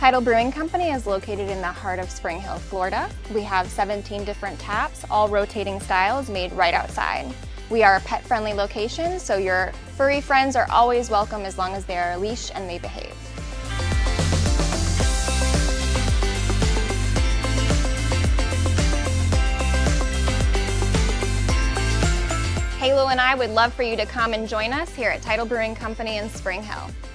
Tidal Brewing Company is located in the heart of Spring Hill, Florida. We have 17 different taps, all rotating styles made right outside. We are a pet-friendly location, so your furry friends are always welcome as long as they are leash and they behave. Halo and I would love for you to come and join us here at Tidal Brewing Company in Spring Hill.